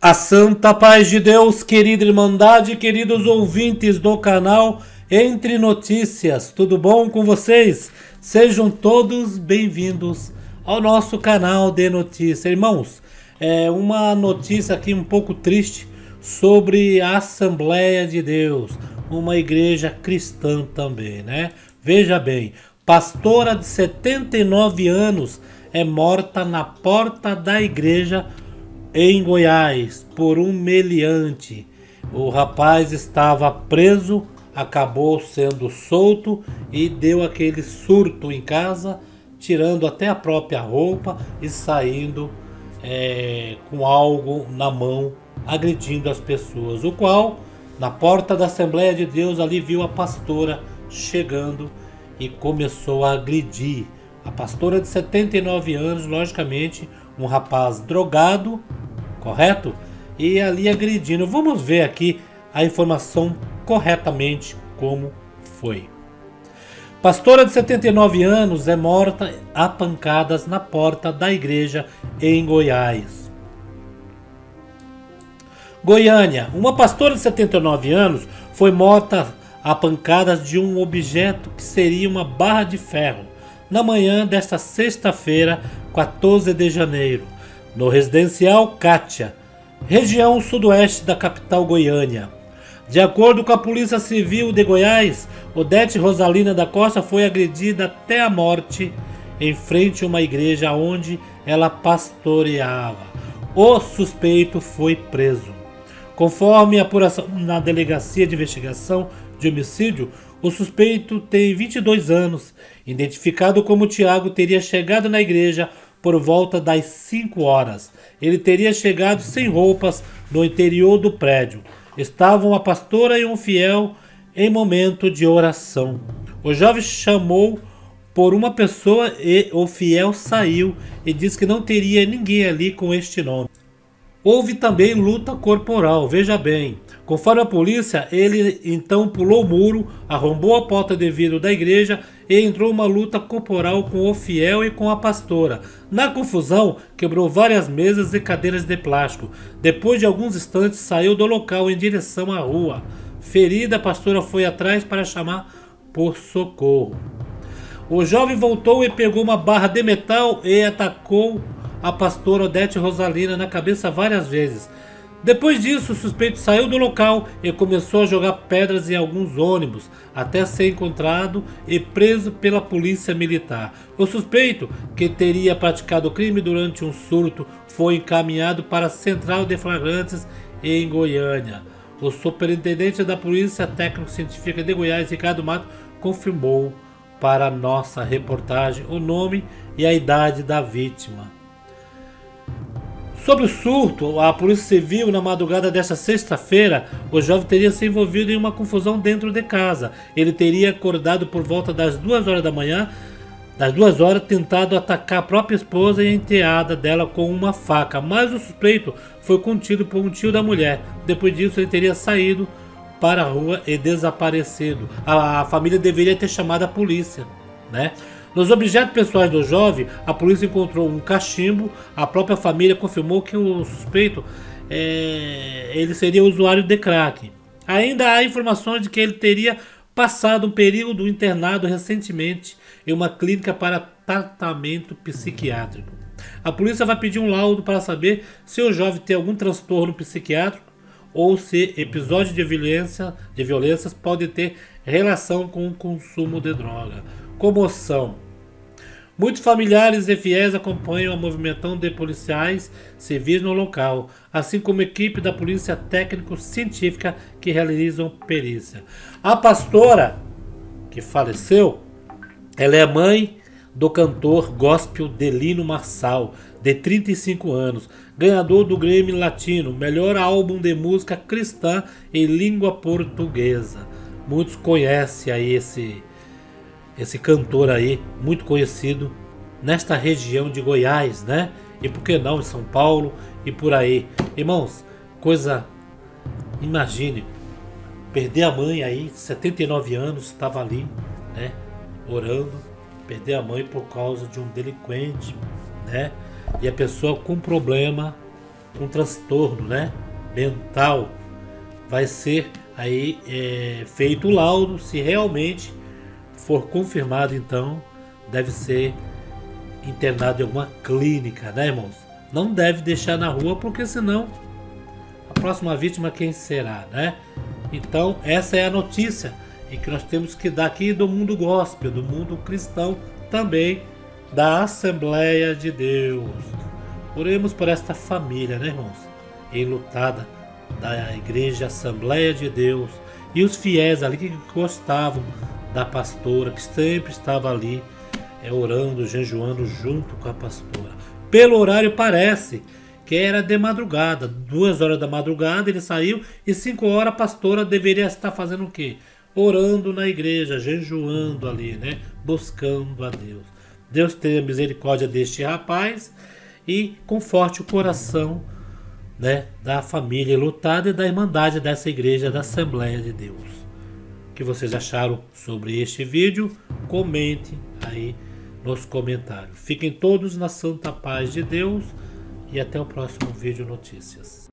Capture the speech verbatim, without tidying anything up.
A santa paz de Deus, querida Irmandade, queridos ouvintes do canal Entre Notícias, tudo bom com vocês? Sejam todos bem-vindos ao nosso canal de notícias. Irmãos, é uma notícia aqui um pouco triste sobre a Assembleia de Deus, uma igreja cristã também, né? Veja bem, pastora de setenta e nove anos é morta na porta da igreja em Goiás por um meliante. O rapaz estava preso, acabou sendo solto e deu aquele surto em casa, tirando até a própria roupa e saindo é, com algo na mão, agredindo as pessoas. O qual, na porta da Assembleia de Deus, ali viu a pastora chegando e começou a agredir. A pastora de setenta e nove anos, logicamente, um rapaz drogado, correto? E ali agredindo. Vamos ver aqui a informação corretamente como foi. Pastora de setenta e nove anos é morta a pancadas na porta da igreja em Goiás. Goiânia. Uma pastora de setenta e nove anos foi morta a pancadas de um objeto que seria uma barra de ferro na manhã desta sexta-feira, quatorze de janeiro, no residencial Kátia, região sudoeste da capital Goiânia. De acordo com a Polícia Civil de Goiás, Odete Rosalina da Costa foi agredida até a morte em frente a uma igreja onde ela pastoreava. O suspeito foi preso. Conforme a apuração na Delegacia de Investigação de Homicídio, o suspeito tem vinte e dois anos, identificado como Tiago, teria chegado na igreja por volta das cinco horas. Ele teria chegado sem roupas no interior do prédio. Estavam a pastora e um fiel em momento de oração. O jovem chamou por uma pessoa e o fiel saiu e disse que não teria ninguém ali com este nome. Houve também luta corporal, veja bem. Conforme a polícia, ele então pulou o muro, arrombou a porta de vidro da igreja e entrou uma luta corporal com o fiel e com a pastora. Na confusão, quebrou várias mesas e cadeiras de plástico. Depois de alguns instantes, saiu do local em direção à rua. Ferida, a pastora foi atrás para chamar por socorro. O jovem voltou e pegou uma barra de metal e atacou a pastora Odete Rosalina na cabeça várias vezes. Depois disso, o suspeito saiu do local e começou a jogar pedras em alguns ônibus, até ser encontrado e preso pela polícia militar. O suspeito, que teria praticado o crime durante um surto, foi encaminhado para a Central de Flagrantes em Goiânia. O superintendente da Polícia Técnico-Científica de Goiás, Ricardo Mato, confirmou para a nossa reportagem o nome e a idade da vítima. Sobre o surto, a Polícia Civil, na madrugada desta sexta-feira, o jovem teria se envolvido em uma confusão dentro de casa. Ele teria acordado por volta das duas horas da manhã, das duas horas, tentado atacar a própria esposa e a enteada dela com uma faca, mas o suspeito foi contido por um tio da mulher. Depois disso, ele teria saído para a rua e desaparecido. A, a família deveria ter chamado a polícia, né? Nos objetos pessoais do jovem, a polícia encontrou um cachimbo. A própria família confirmou que o suspeito é, ele seria usuário de crack. Ainda há informações de que ele teria passado um período internado recentemente em uma clínica para tratamento psiquiátrico. A polícia vai pedir um laudo para saber se o jovem tem algum transtorno psiquiátrico ou se episódios de violência, de violências podem ter relação com o consumo de droga. Comoção. Muitos familiares e fiéis acompanham a movimentação de policiais civis no local, assim como equipe da Polícia Técnico-Científica que realizam perícia. A pastora que faleceu, ela é mãe do cantor gospel Delino Marçal, de trinta e cinco anos, ganhador do Grammy Latino, melhor álbum de música cristã em língua portuguesa. Muitos conhecem aí esse esse cantor aí, muito conhecido nesta região de Goiás, né? E por que não em São Paulo e por aí. Irmãos, coisa, imagine, perder a mãe aí, setenta e nove anos, estava ali, né? Orando, perder a mãe por causa de um delinquente, né? E a pessoa com problema um transtorno, né, mental, vai ser aí é, feito o laudo. Se realmente for confirmado, então deve ser internado em alguma clínica, né, irmãos? Não deve deixar na rua, porque senão a próxima vítima quem será, né? Então essa é a notícia e que nós temos que dar aqui do mundo gospel, do mundo cristão, também da Assembleia de Deus. Oremos por esta família, né, irmãos? Enlutada da Igreja Assembleia de Deus e os fiéis ali que gostavam da pastora, que sempre estava ali é, orando, jejuando junto com a pastora. Pelo horário parece que era de madrugada, duas horas da madrugada ele saiu e cinco horas a pastora deveria estar fazendo o quê? Orando na igreja, jejuando ali, né? Buscando a Deus. Deus tenha misericórdia deste rapaz e conforte o coração, né, da família lutada e da irmandade dessa igreja da Assembleia de Deus. O que vocês acharam sobre este vídeo? Comente aí nos comentários. Fiquem todos na santa paz de Deus e até o próximo vídeo notícias.